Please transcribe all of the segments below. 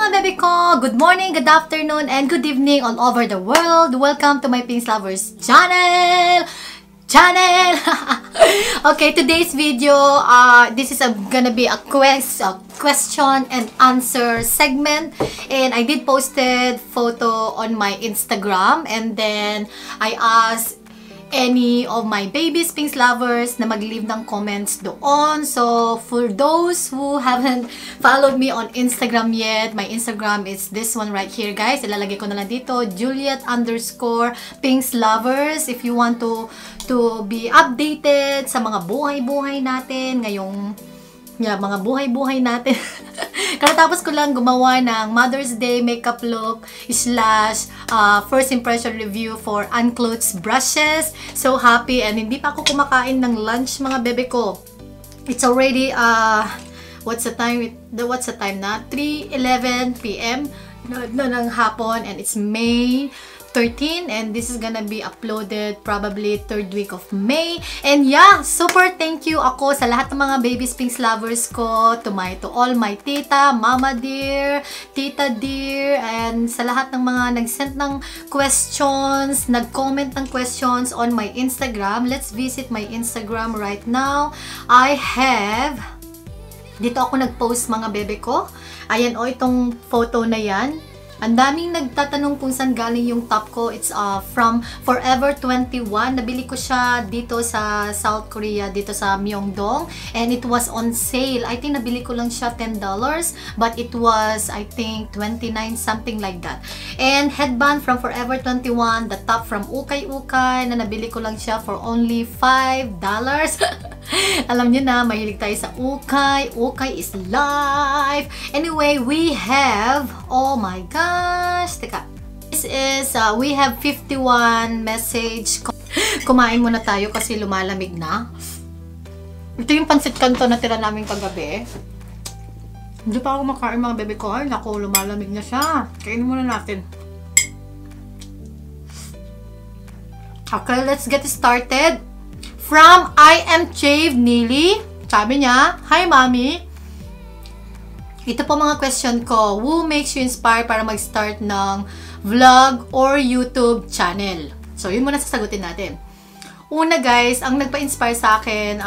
mga bebe ko! Good morning, good afternoon, and good evening all over the world. Welcome to my Pinks Lovers channel! Okay, today's video, this is gonna be a question and answer segment, and I did posted photo on my Instagram, and then I asked any of my babies Pinks lovers na mag-leave ng comments doon. So for those who haven't followed me on Instagram yet, my Instagram is this one right here, guys. Ilalagay ko na lang dito, Juliet_Pinks lovers. If you want to be updated sa mga buhay-buhay natin ngayong mga buhay-buhay natin. Katatapos ko lang gumawa ng Mother's Day makeup look / first impression review for Unclothes brushes. So happy, and hindi pa ako kumakain ng lunch mga bebe ko. It's already what's the time na? 3:11 PM na ng hapon, and it's May 13, and this is gonna be uploaded probably 3rd week of May. And yeah, super thank you ako sa lahat ng mga babies Pinks lovers ko, to all my tita, mama dear, tita dear, and sa lahat ng mga nag-send ng questions, nag-comment ng questions on my Instagram. Let's visit my Instagram right now. Dito ako nag-post mga bebe ko. Ayan itong photo na yan. Ang daming nagtatanong kung saan galing yung top ko. It's from Forever 21. Nabili ko siya dito sa South Korea, dito sa Myeongdong. And it was on sale. I think nabili ko lang siya $10. But it was, I think, 29, something like that. And headband from Forever 21. The top from Ukay Ukay, na nabili ko lang siya for only $5. Alam niyo na, mahilig tayo sa Ukay. Ukay is life. Anyway, we have, oh my gosh, teka. This is, we have 51 message. Kumain muna tayo kasi lumalamig na. Ito yung pansit kanto na tira namin kagabi. Hindi pa ako makain mga bebe ko. Ay, naku, lumalamig na siya. Kainin muna natin. Okay, let's get started. From I am Chave Nili. Sabi niya, hi mommy. Ito po mga question ko. Who makes you inspired para mag-start ng vlog or YouTube channel? So, yun muna sasagutin natin. Una guys, ang nagpa-inspire sa akin,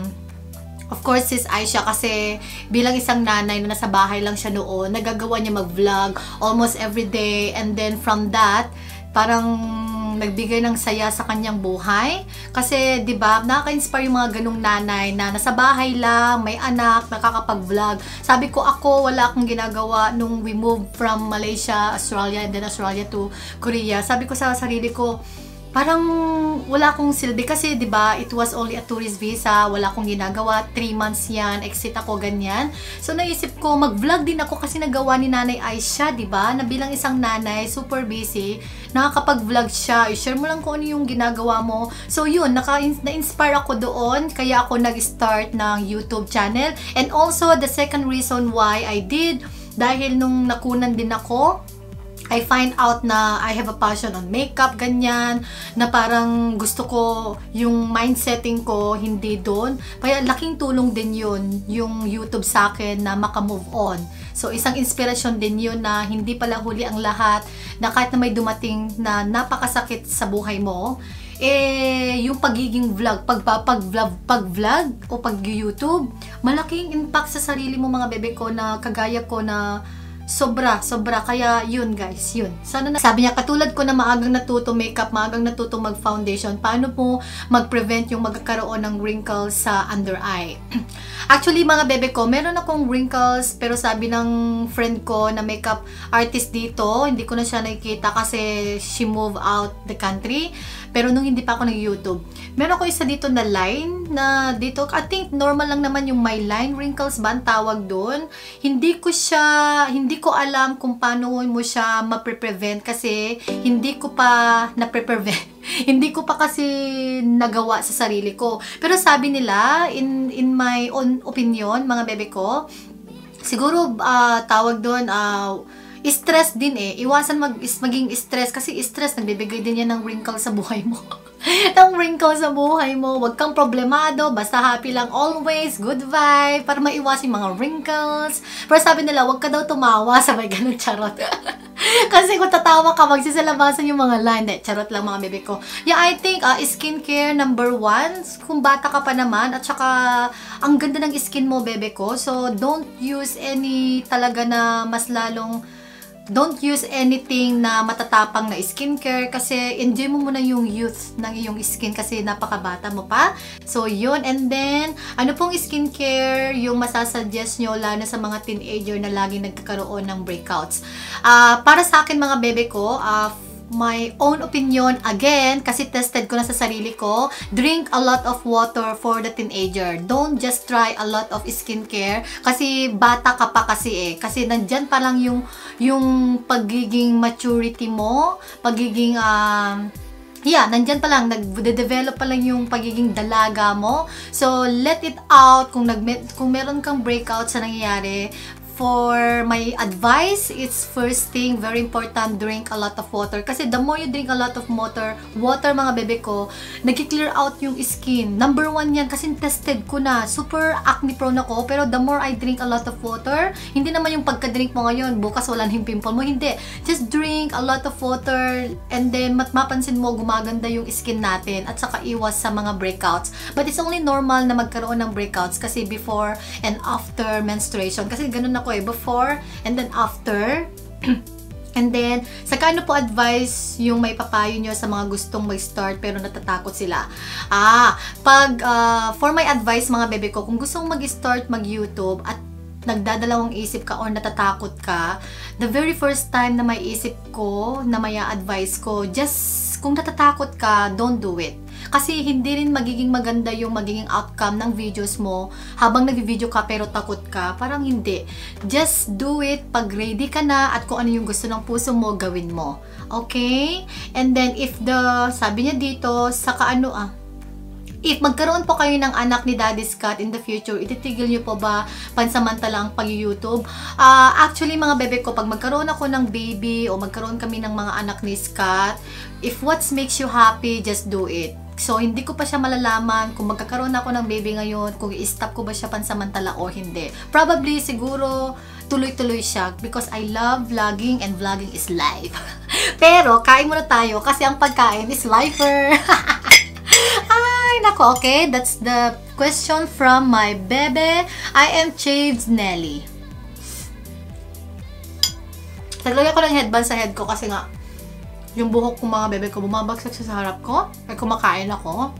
of course, sis Aisha, kasi bilang isang nanay na nasa bahay lang siya noon, nagagawa niya mag-vlog almost every day, and then from that, parang nagbigay ng saya sa kanyang buhay. Kasi, di ba, nakaka-inspire yung mga ganung nanay na nasa bahay lang, may anak, nakakapag-vlog. Sabi ko, ako, wala akong ginagawa nung we moved from Malaysia, Australia, and then Australia to Korea. Sabi ko sa sarili ko, parang wala akong silbi kasi 'di ba, it was only a tourist visa, wala akong ginagawa, 3 months yan, exit ako ganyan. So naisip ko mag-vlog din ako kasi nagawa ni Nanay Aisha, 'di ba? Na bilang isang nanay, super busy, nakakapag-vlog siya. I-share mo lang kung ano yung ginagawa mo. So yun, na-inspire ako doon, kaya ako nag-start ng YouTube channel. And also the second reason why I did, dahil nung nakunan din ako, I find out na I have a passion on makeup, ganyan, na parang gusto ko yung mindsetting ko hindi doon. Kaya laking tulong din yun, yung YouTube sa akin na maka-move on. So isang inspirasyon din yun na hindi pala huli ang lahat, na kahit na may dumating na napakasakit sa buhay mo, yung pagiging vlog, pag-vlog o pag-YouTube, malaking impact sa sarili mo mga bebe ko, na kagaya ko na sobra. Kaya yun guys, yun. Sana sabi niya, katulad ko na maagang natuto makeup, maagang natuto mag-foundation, paano po mag-prevent yung magkakaroon ng wrinkles sa under eye? Actually mga bebe ko, meron akong wrinkles, pero sabi ng friend ko na makeup artist dito, hindi ko na siya nakikita kasi she moved out the country. Pero nung hindi pa ako nag-YouTube, meron ko isa dito na line, na dito, I think normal lang naman yung my line wrinkles ba ang tawag doon. Hindi ko alam kung paano mo siya ma-prevent kasi hindi ko pa na-prevent. Hindi ko pa kasi nagawa sa sarili ko. Pero sabi nila, in my own opinion, mga bebe ko, siguro tawag doon, stress din eh. Iwasan maging stress kasi stress nagbibigay din yan ng wrinkle sa buhay mo. ng wrinkle sa buhay mo. Huwag kang problemado, basta happy lang always, good vibe, para maiwasan yung mga wrinkles. Pero sabi nila, huwag ka daw tumawa, sabay ganun, charot. Kasi kung tatawa ka, magsisalabasan yung mga line. Charot lang mga bebe ko. Yeah, I think skincare number 1, kung bata ka pa naman, at saka ang ganda ng skin mo bebe ko. So, don't use any talaga na mas lalong don't use anything na matatapang na skincare kasi enjoy mo muna yung youth ng iyong skin kasi napakabata mo pa. So, yun. And then, ano pong skincare yung masasuggest nyo lalo sa mga teenager na laging nagkakaroon ng breakouts? Para sa akin mga bebe ko, my own opinion, again, kasi tested ko na sa sarili ko, drink a lot of water for the teenager. Don't just try a lot of skincare kasi bata ka pa kasi eh. Kasi nandyan pa lang yung pagiging maturity mo, pagiging nandyan pa lang, nagde-develop pa lang yung pagiging dalaga mo. So, let it out kung meron kang breakout sa nangyayari. For my advice, it's first thing, very important, drink a lot of water. Kasi the more you drink a lot of water mga bebe ko, nag-clear out yung skin. Number 1 yan, kasi tested ko na. Super acne prone ako, pero the more I drink a lot of water, hindi naman yung pagka-drink mo ngayon, bukas wala na yung pimple mo, hindi. Just drink a lot of water, and then mapapansin mo, gumaganda yung skin natin, at saka iwas sa mga breakouts. But it's only normal na magkaroon ng breakouts, kasi before and after menstruation. Kasi ganun ako before and then after. And then, saka ano po advice yung may papayo nyo sa mga gustong mag-start pero natatakot sila? For my advice mga bebe ko, kung gustong mag-start mag-YouTube at nagdadalawang isip ka or natatakot ka, the very first time na may isip ko, na may advice ko, just kung natatakot ka, don't do it. Kasi hindi rin magiging maganda yung magiging outcome ng videos mo habang nag-video ka pero takot ka. Parang hindi. Just do it pag ready ka na at kung ano yung gusto ng puso mo, gawin mo. Okay? And then if sabi niya dito, if magkaroon po kayo ng anak ni Daddy Scott in the future, ititigil nyo po ba pansamantala ang pag-YouTube? Actually, mga bebe ko, pag magkaroon ako ng baby o magkaroon kami ng mga anak ni Scott, if what makes you happy, just do it. So, hindi ko pa siya malalaman kung magkakaroon ako ng baby ngayon, kung i-stop ko ba siya pansamantala o hindi. Probably, siguro, tuloy-tuloy siya because I love vlogging and vlogging is life. Pero, kain muna tayo kasi ang pagkain is lifer. Nako, okay? That's the question from my bebe. I am Chaves Nelly. Naglagay ko ng headband sa head ko kasi nga yung buhok ko mga bebe ko bumabagsak sa harap ko. Ay kumakain ako.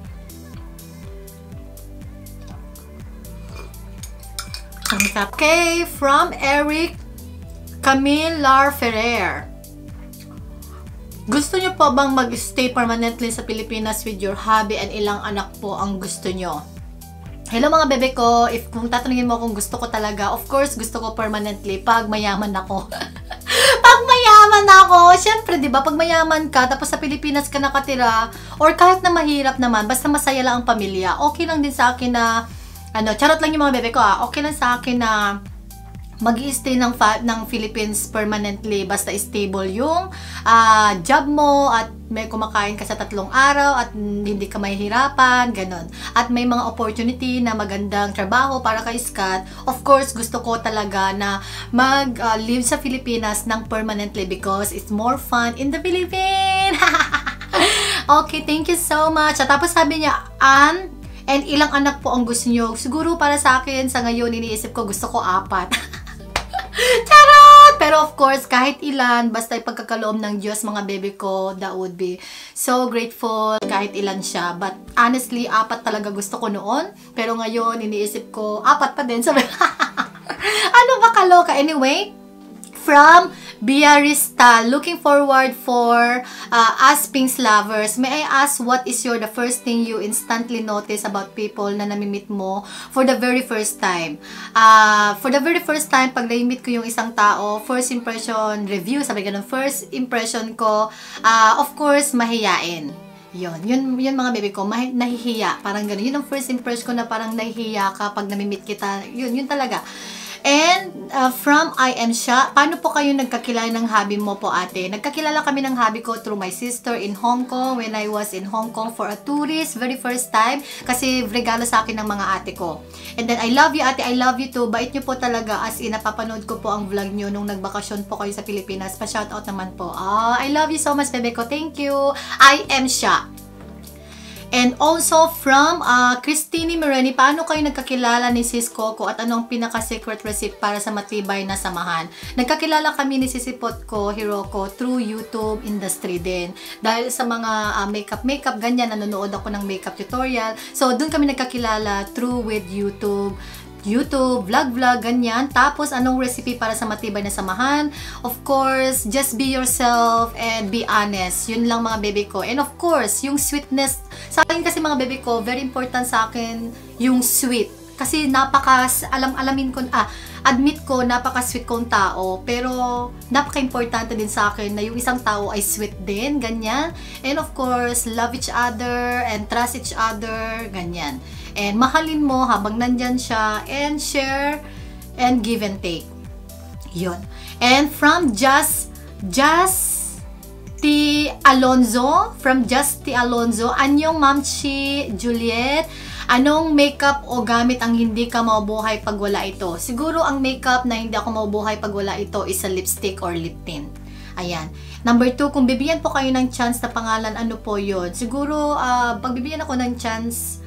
Okay, from Eric Camille Ferrer. Gusto nyo po bang mag-stay permanently sa Pilipinas with your hubby and ilang anak po ang gusto nyo? Hello mga bebe ko, kung tatanungin mo kung gusto ko talaga, of course gusto ko permanently pag mayaman ako. Pag mayaman ako, syempre 'di ba, pag mayaman ka tapos sa Pilipinas ka nakatira or kahit na mahirap naman, basta masaya lang ang pamilya. Okay lang din sa akin na charot lang yung mga bebe ko okay lang sa akin na mag-i-stay ng Philippines permanently basta stable yung job mo at may kumakain ka sa 3 araw at hindi ka mahihirapan, ganun. At may mga opportunity na magandang trabaho para kay Scott. Of course, gusto ko talaga na mag-live sa Pilipinas ng permanently because it's more fun in the Philippines. Okay, thank you so much. At tapos sabi niya, and ilang anak po ang gusto niyo? Siguro para sa akin, sa ngayon, iniisip ko, gusto ko 4. Charot! Pero of course, kahit ilan, basta ipagkakaloob ng Diyos mga bebe ko, that would be so grateful kahit ilan siya. But honestly, 4 talaga gusto ko noon. Pero ngayon, iniisip ko, 4 pa din. Sabi, ano ba kaloka? Anyway, from Biarista, looking forward for Asping's lovers. May I ask what is the first thing you instantly notice about people na namimit mo for the very first time? For the very first time, pag na-meet ko yung isang tao, first impression review, sabi ganun, first impression ko, of course, mahiyain. Yun mga baby ko, nahihiya, parang ganun. Yun ang first impression ko na parang nahihiya ka pag namimit kita. Yun talaga. And from I am Sha, paano po kayo nagkakilala ng hobby mo po ate? Nagkakilala kami ng hobby ko through my sister in Hong Kong when I was in Hong Kong for a tourist, very first time, kasi regalo sa akin ng mga ate ko. And then I love you ate, I love you too. Bait nyo po talaga, as in napapanood ko po ang vlog nyo nung nagbakasyon po kayo sa Pilipinas. Pa-shoutout naman po. I love you so much bebe ko, thank you. I am Sha. And also from Christine Mireni, paano kayo nagkakilala ni Sis Coco at anong pinaka-secret recipe para sa matibay na samahan? Nagkakilala kami ni Sisipot ko, Hiroko, through YouTube industry din. Dahil sa mga makeup, ganyan, nanonood ako ng makeup tutorial. So, dun kami nagkakilala through with YouTube, vlog, ganyan. Tapos, anong recipe para sa matibay na samahan? Of course, just be yourself and be honest. Yun lang mga bebe ko. And of course, yung sweetness. Sa akin kasi mga bebe ko, very important sa akin yung sweet. Kasi admit ko, napaka-sweet kong tao. Pero, napaka-importante din sa akin na yung isang tao ay sweet din, ganyan. And of course, love each other and trust each other, ganyan. And mahalin mo habang nandyan siya, and share and give and take. Yun. And from Just T. Alonzo, anyong Mamchi Juliet, anong makeup o gamit ang hindi ka mabubuhay pag wala ito? Siguro ang makeup na hindi ako mabubuhay pag wala ito is a lipstick or lip tint. Ayan. Number 2, kung bibigyan po kayo ng chance na pangalan, ano po yun? Siguro, pag bibigyan ako ng chance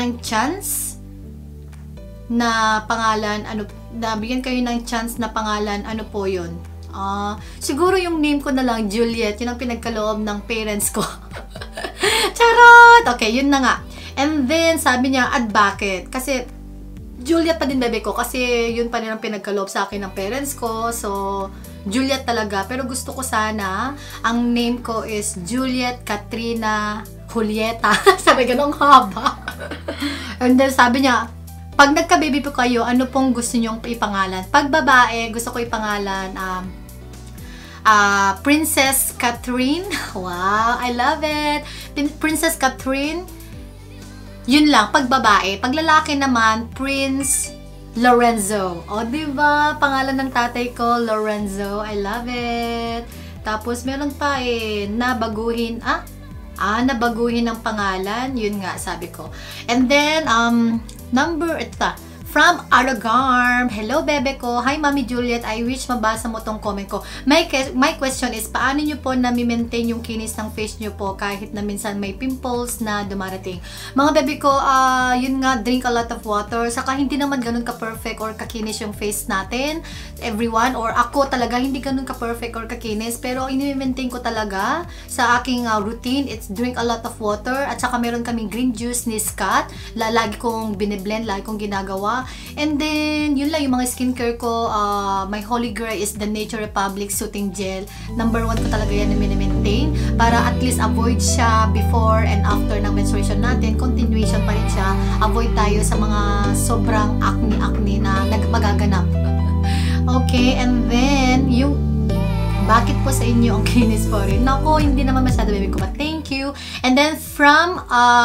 na pangalan, bigyan kayo ng chance na pangalan, ano po yun? Siguro yung name ko na lang, Juliet, yun ang pinagkaloob ng parents ko. Charot! Okay, yun na nga. And then, sabi niya, at bakit? Kasi, Juliet pa din bebe ko, kasi yun pa rin ang pinagkaloob sa akin ng parents ko. So, Juliet talaga. Pero gusto ko sana, ang name ko is Juliet Katrina Julieta. Sabi, ganong haba. And then, sabi niya, pag nagka-baby po kayo, ano pong gusto nyong ipangalan? Pag babae, gusto ko ipangalan, Princess Catherine. Wow, I love it. Princess Catherine. Yun lang, pag babae. Pag lalaki naman, Prince Lorenzo. O, diba? Pangalan ng tatay ko, Lorenzo. I love it. Tapos, meron pa nabaguhin ang pangalan. Yun nga, sabi ko. And then, from Aragarm. Hello, bebe ko. Hi, Mami Juliet. I wish mabasa mo tong comment ko. My question is, paano nyo po na-maintain yung kinis ng face nyo po kahit na minsan may pimples na dumarating? Mga bebe ko, yun nga, drink a lot of water. Saka hindi naman ganun ka-perfect or kakinis yung face natin. Everyone, or ako talaga, hindi ganun ka-perfect or kakinis. Pero, ini-maintain ko talaga sa aking routine. It's drink a lot of water. At saka meron kaming green juice ni Scott. Lagi kong biniblend, lagi kong ginagawa. And then, yun lang yung mga skincare ko. My holy grail is the Nature Republic Soothing Gel. Number 1 ko talaga yan na mini-maintain. Para at least avoid siya before and after ng menstruation natin. Continuation pa rin siya. Avoid tayo sa mga sobrang acne na magaganap. Okay, and then, yung bakit po sa inyo ang kinis po rin? Nako, hindi naman masyado baby ko, but thank you. And then, from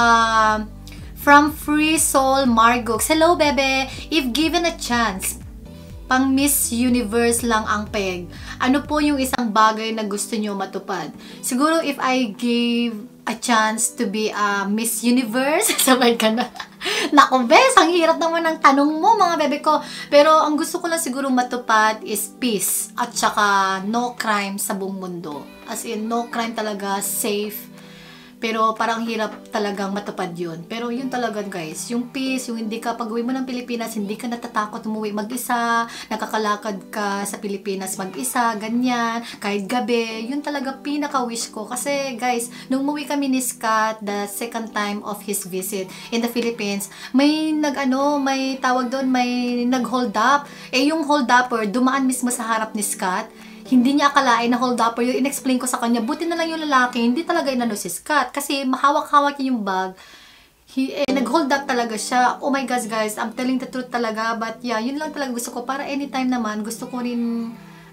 Free Soul Margox. Hello, bebe. If given a chance, pang Miss Universe lang ang peg, ano po yung isang bagay na gusto nyo matupad? Siguro if I gave a chance to be a Miss Universe, sabay ka na. Naku, bes, ang hirap naman ng tanong mo, mga bebe ko. Pero ang gusto ko lang siguro matupad is peace at saka no crime sa buong mundo. As in, no crime talaga, safe. Pero parang hirap talagang matupad yun. Pero yun talaga guys, yung peace, yung hindi ka, pag-uwi mo ng Pilipinas, hindi ka natatakot umuwi mag-isa, nakakalakad ka sa Pilipinas mag-isa, ganyan, kahit gabi, yun talaga pinaka-wish ko. Kasi guys, nung umuwi kami ni Scott, the second time of his visit in the Philippines, may may tawag doon, may nag-hold up. Yung hold upper, dumaan mismo sa harap ni Scott. Hindi niya akalain na hold upper yun. In-explain ko sa kanya, buti na lang yung lalaki, hindi talaga inano si Scott. Kasi mahawak-hawak niya yung bag. Nag-hold up talaga siya. Oh my gosh guys, I'm telling the truth talaga. But yeah, yun lang talaga gusto ko. Para anytime naman, gusto ko rin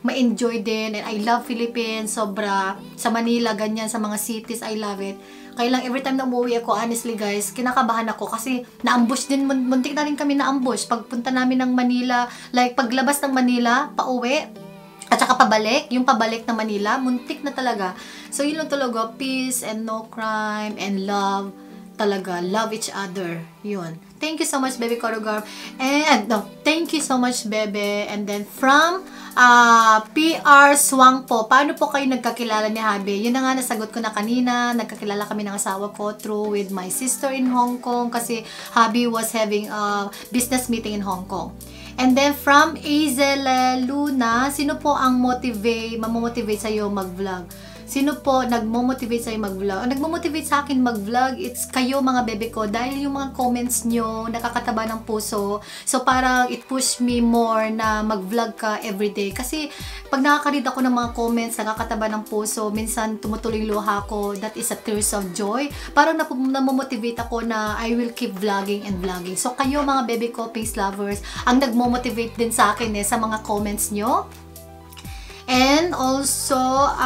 ma-enjoy din. And I love Philippines, sobra. Sa Manila, ganyan, sa mga cities, I love it. Kaya lang, every time na umuwi ako, honestly guys, kinakabahan ako kasi na-ambush din, muntik na rin kami na-ambush. Pagpunta namin ng Manila, like paglabas ng Manila, pauwi, at saka pabalik, yung pabalik ng Manila, muntik na talaga. So, yun lang talaga, peace and no crime and love. Talaga, love each other. Yun. Thank you so much, Bebe Korogar. And, no, thank you so much, Bebe. And then, from PR Swang po, paano po kayo nagkakilala ni Habi? Yun na nga, nasagot ko na kanina. Nagkakilala kami ng asawa ko through with my sister in Hong Kong kasi Habi was having a business meeting in Hong Kong. And then, from Azel Luna, sino po ang mamomotivate sa'yo mag-vlog? Sino po nagmo-motivate sa'yo mag-vlog? Ang nagmo-motivate sa akin mag-vlog, it's kayo mga bebe ko. Dahil yung mga comments nyo, nakakataba ng puso. So, parang it push me more na mag-vlog ka everyday. Kasi, pag nakaka-read ako ng mga comments, nakakataba ng puso, minsan tumutuloy luha ko, that is a tears of joy. Parang namomotivate ako na I will keep vlogging and vlogging. So, kayo mga bebe ko, peace lovers, ang nagmo-motivate din sa akin sa mga comments nyo. And also,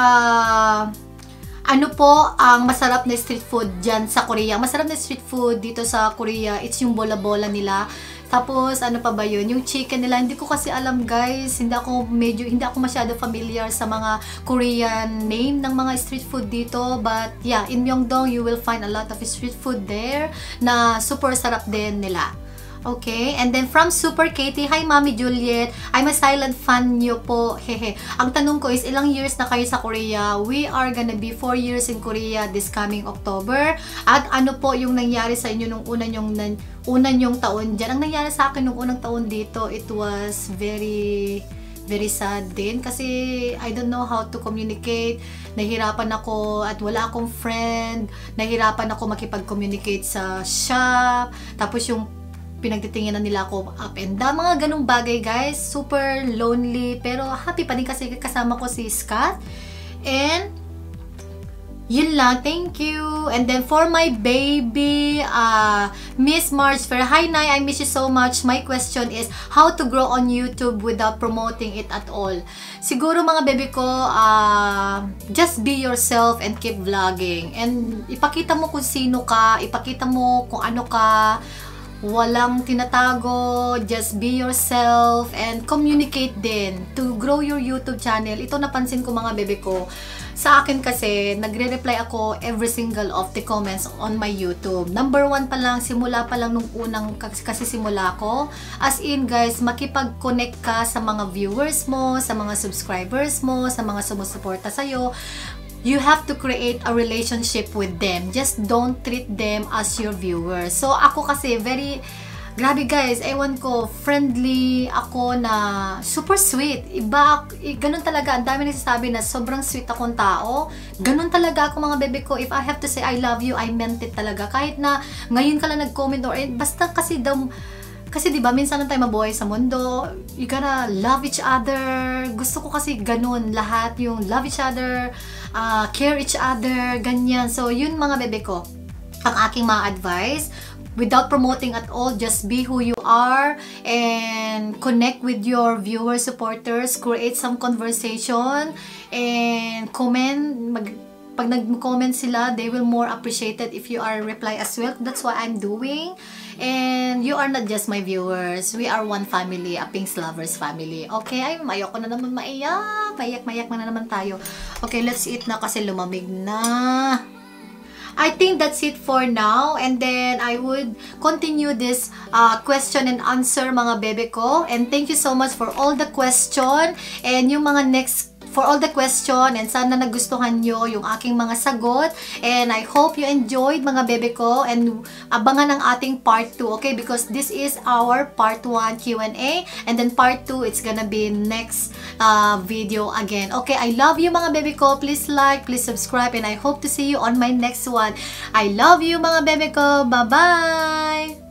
ano po ang masarap na street food dyan sa Korea? Masarap na street food dito sa Korea, it's yung bola-bola nila. Tapos, ano pa ba yun? Yung chicken nila, hindi ko kasi alam guys. Hindi ako masyado familiar sa mga Korean name ng mga street food dito. But yeah, in Myeongdong, you will find a lot of street food there na super sarap din nila. Okay, and then from Super Katie, hi Mami Juliet, I'm a silent fan nyo po, hehe. Ang tanong ko is, ilang years na kayo sa Korea? We are gonna be 4 years in Korea this coming October. At ano po yung nangyari sa inyo nung una nyong taon dyan? Ang nangyari sa akin nung unang taon dito, it was very sad din kasi I don't know how to communicate. Nahirapan ako at wala akong friend. Nahirapan ako makipag-communicate sa shop. Tapos yung pinagtitinginan nila ako up and down. Mga ganung bagay guys. Super lonely. Pero happy pa din kasi kasama ko si Scott. And yun lang. Thank you. And then for my baby, Miss Marge Fair. Hi Nay, I miss you so much. My question is, how to grow on YouTube without promoting it at all? Siguro mga baby ko, just be yourself and keep vlogging. And ipakita mo kung sino ka. Ipakita mo kung ano ka. Walang tinatago, just be yourself and communicate din to grow your YouTube channel. Ito napansin ko mga bebe ko. Sa akin kasi, nagre-reply ako every single of the comments on my YouTube. Number 1 pa lang, simula pa lang nung unang kasi simula ko. As in guys, makipag-connect ka sa mga viewers mo, sa mga subscribers mo, sa mga sumusuporta sa'yo. You have to create a relationship with them. Just don't treat them as your viewers. So, ako kasi grabe guys, ewan ko, friendly ako na super sweet. Ganun talaga. Ang dami nagsasabi na sobrang sweet akong tao. Ganun talaga ako mga bebe ko. If I have to say I love you, I meant it talaga. Kahit na ngayon ka lang nag-comment or basta kasi kasi diba, minsan na tayo mabuhay sa mundo, you gotta love each other. Gusto ko kasi ganun, lahat yung love each other, care each other, ganyan. So, yun mga bebe ko, ang aking mga advice. Without promoting at all, just be who you are and connect with your viewers, supporters, create some conversation, and comment. Pag nag-comment sila, they will more appreciated if you are reply as well. That's what I'm doing. And you are not just my viewers. We are one family, a Pinks Lovers family. Okay, ayoko na naman maiyak. Mayak na naman tayo. Okay, let's eat na kasi lumamig na. I think that's it for now. And then, I would continue this question and answer mga bebe ko. And thank you so much for all the question. And yung mga for all the question, and sana nagustuhan nyo yung aking mga sagot, and I hope you enjoyed mga bebe ko, and abangan ang ating part 2, okay, because this is our part 1 Q&A, and then part 2 it's gonna be next video again. Okay, I love you mga bebe ko. Please like, please subscribe, and I hope to see you on my next one. I love you mga bebe ko. Bye bye.